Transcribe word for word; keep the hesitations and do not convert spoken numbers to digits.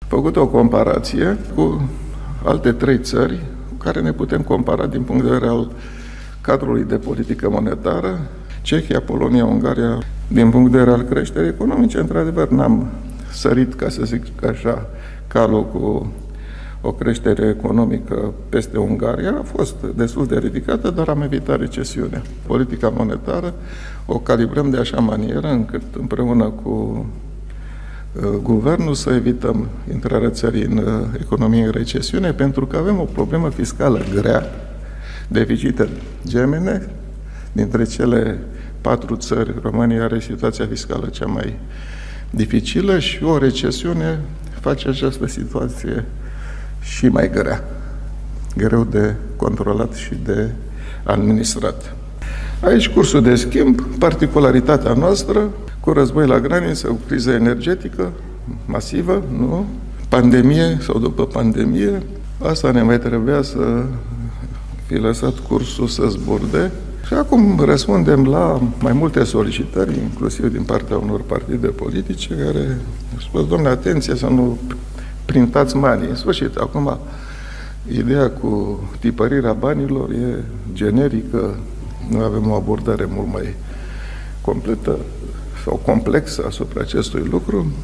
făcut o comparație cu alte trei țări cu care ne putem compara din punct de vedere al cadrului de politică monetară: Cehia, Polonia, Ungaria. Din punct de vedere al creșterii economice, într-adevăr, n-am sărit, ca să zic așa, calul cu o creștere economică peste Ungaria. A fost destul de ridicată, dar am evitat recesiunea. Politica monetară o calibrăm de așa manieră încât împreună cu uh, guvernul să evităm intrarea țării în uh, economie în recesiune, pentru că avem o problemă fiscală grea, deficite gemene. Dintre cele patru țări, România are situația fiscală cea mai dificilă și o recesiune face această situație și mai grea, greu de controlat și de administrat. Aici cursul de schimb, particularitatea noastră, cu război la graniță, cu criză energetică masivă, nu? Pandemie sau după pandemie, asta ne mai trebuia să fi lăsat cursul să zburde. Și acum răspundem la mai multe solicitări, inclusiv din partea unor partide politice, care au spus: domnule, atenție să nu printați banii. În sfârșit, acum, ideea cu tipărirea banilor e generică. Noi avem o abordare mult mai completă sau complexă asupra acestui lucru.